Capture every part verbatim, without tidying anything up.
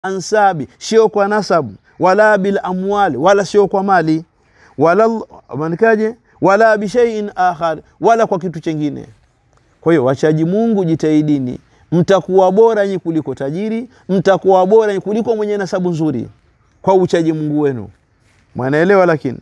ansabi, sio kwa nasabu, wala bil amwali, wala sio kwa mali, wala manikaje, wala bi shay'in akhar, wala kwa kitu kingine. Kwa hiyo wachaji Mungu, jitahidini, mtakuwa bora nyinyi kuliko tajiri, mtakuwa bora nyinyi kuliko mwenye nasabu nzuri kwa uchaji Mungu wenu. Mwanaelewa? Lakini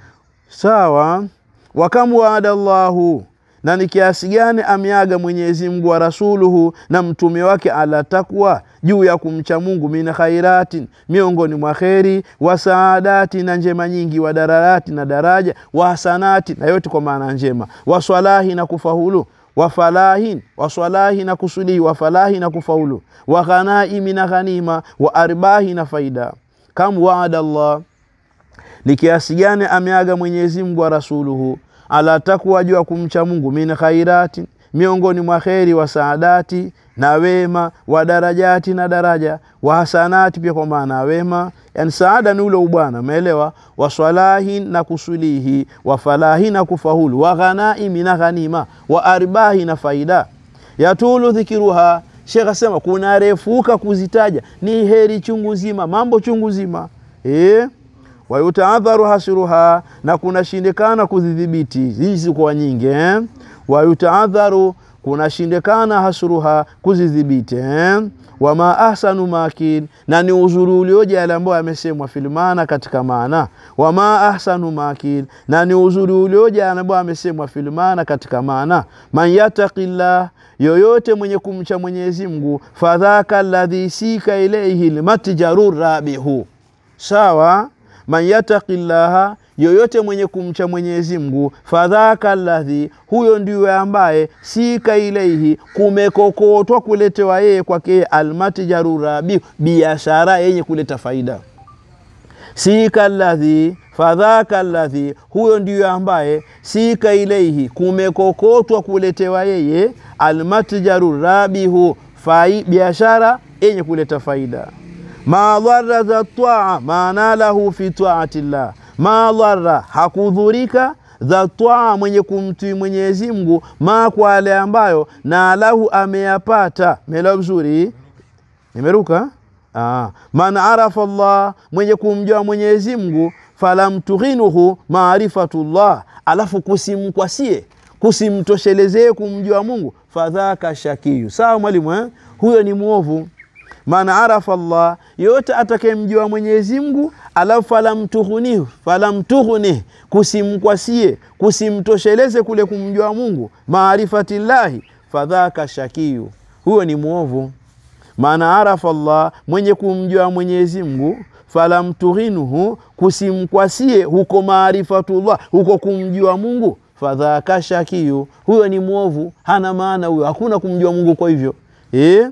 sawa. Wakamu wa'adallahu, na ni kiasi gani ameaga Mwenyezi Mungu wa rasuluhu na mtume wake ala takwa, juu ya kumcha Mungu, min khairatin, miongoni mwa khairi, wa saadati, na njema nyingi, wa dararati, na daraja, wa hasanati, na yote kwa maana njema, wa swalahi, na kufaulu, wa falahin, wa swalahi, na kusuli, wa falahi, na kufaulu, wa ghanaimi, na ghanima, wa arbahi, na faida. Kam wa'adallah, ni kiasi gani ameaga Mwenyezi Mungu wa rasuluhu ala takwa, juu ya kumcha Mungu, min khairati, miongoni mwa khairi, wa saadati, na wema, wa darajati, na daraja, wa hasanati, pia kwa maana wema, yani saada ni ule ubwana, umeelewa, wa swalahi, na kusulihi, wa falahi, na kufahulu, wa ghanaimi, na ghanima, wa arbahi, na faida. Yatulu dhikiruha, Sheikh asema kuna refuka kuzitaja, ni heri chungu zima, mambo chungu zima. Eh, wa yutaadharu hasiruha, na kuna shindikana kuzidhibiti hizi kwa nyingi. Eh, wa yutaadharu, kuna shindikana hasiruha, kuzidhibiti. Eh, wa ma ahsanu makin, na ni uzuri ulioje yale ambayo yamesemwa filmana katika maana. Wa ma ahsanu makin, na ni uzuri ulioje yale ambayo yamesemwa filmana katika maana. Man yattaqillah, yoyote mwenye kumcha Mwenyezi Mungu, fadhaka alladhi sika ilayhi almatjarur rabihu. Sawa. Man yattaqillaha, yoyote mwenye kumcha Mwenyezi Mungu, fadhaka alladhi, huyo ndiye ambaye sika ilayhi, kumekokotwa kuletewa yeye kwake, almatjarur rabihu, biashara yenye kuleta faida. Sika alladhi, fadhaka alladhi, huyo ndiyo ambaye sika ilayhi, kumekokotwa kuletewa yeye, almatjarur rabihu, fai, biashara yenye kuleta faida. Ma dharra za taa, maana lahu fi taatillah. Ma dharra, hakudhurika, za taa, mwenye kumtii Mwenyezi Mungu, ma, kwa yale ambayo na lahu ameyapata. Mela vizuri, nimeruka. Ah, man arafa Allah, mwenye kumjua Mwenyezi Mungu, falam tughinuhu maarifatullah, alafu kusimkwasie, kusimtoshelezee kumjua Mungu, fadhaka shakiyu. Sawa mwalimu, eh? Huyo ni muovu. Man arafa Allah, yote atakayemjua Mwenyezi Mungu, alafu falam tughnihu, falam tughni, kusimkwasie, kusimtosheleze kule kumjua Mungu, maarifatillahi, fadhaka shakiyu, huyo ni muovu. Maana arafa Allah, mwenye kumjua Mwenyezi Mungu, falam tughinuhu, kusimkwasie huko maarifatullah, huko kumjua Mungu, fadhaka shakiyu, huyo ni muovu. Hana maana huyo, hakuna kumjua Mungu kwa hivyo. Eh,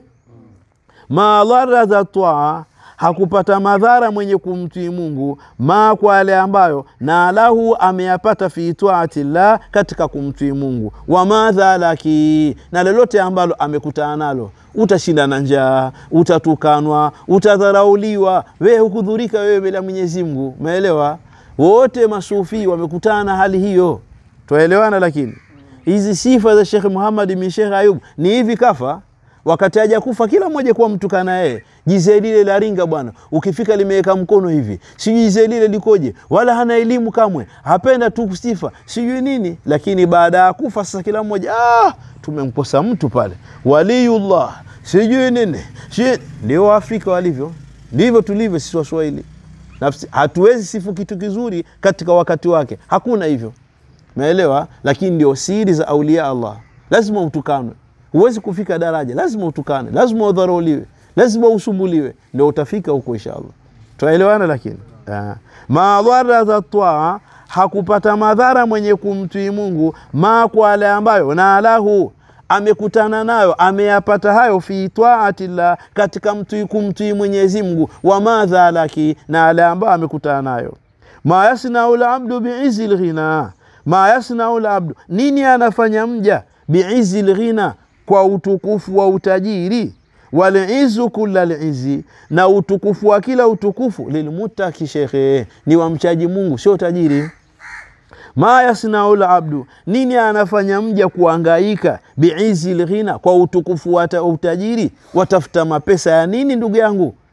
ma dharra za taa, hakupata madhara mwenye kumtii Mungu, ma, kwa yale ambayo na lahu ameyapata fi taatillah, katika kumtii Mungu, wa madha laki, na lolote ambalo amekutana nalo, utashinda na njaa, utatukanwa, utadharauliwa, wewe hukudhurika wewe bila Mwenyezi Mungu. Umeelewa? Wote masufi wamekutana hali hiyo, tuelewana. Lakini hizi sifa za Sheikh Muhammad bin Sheikh Ayub ni hivi kafa, wakati haja kufa kila mmoja kwa mtukana yeye. Jize lile la ringa bwana, ukifika limeweka mkono hivi, sijui jize lile likoje, wala hana elimu kamwe, hapenda tu kusifa sijui nini. Lakini baada ya kufa sasa kila mmoja, ah, tumemkosa mtu pale, waliyullah sijui nini. Ndio Afrika walivyo, ndivyo tulivyo sisi Waswahili. Nafsi hatuwezi sifu kitu kizuri katika wakati wake, hakuna hivyo. Umeelewa? Lakini ndio siri za aulia Allah, lazima utukanwe. Huwezi kufika daraja, lazima utukane, lazima udharauliwe, lazima usumbuliwe, ndio utafika huko inshallah. Tuelewana? Lakini ah, ma dharra za taa, hakupata madhara mwenye kumtii Mungu, ma, kwa yale ambayo na lahu amekutana nayo, ameyapata hayo, fi taatillah, katika mtii kumtii Mwenyezi Mungu, wa madha laki, na yale ambayo amekutana nayo. Ma yasnaul abdu bi'izil ghina, ma yasnaul abdu, nini anafanya mja, bi'izil ghina, kwa utukufu wa utajiri, wal izu kullal izi, na utukufu wa kila utukufu, lilmuttaqi, shekhe, ni wa mchaji Mungu, sio tajiri. Ma yasnaul abdu, nini anafanya mja kuhangaika, bi'izil ghina, kwa utukufu wa utajiri, watafuta mapesa ya nini ndugu yangu?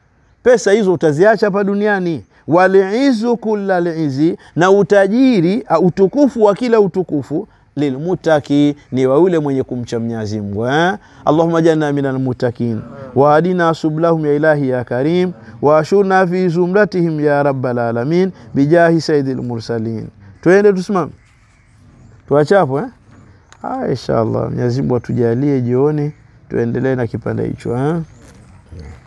pesa hizo utaziacha hapa duniani. Waliizu kulla liizi, na utajiri utukufu wa kila utukufu, lilmutaki, ni wa yule mwenye kumcha Mwenyezi Mungu. eh Allahumma janna minal muttaqin wa adina sublahum ya ilahi ya karim wa ashurna fi zumratihim ya rabbal alamin bijahi sayyidil mursalin. Tuende tusimame tuachapo eh ah inshallah Mwenyezi Mungu atujalie jioni tuendelee na kipande hicho eh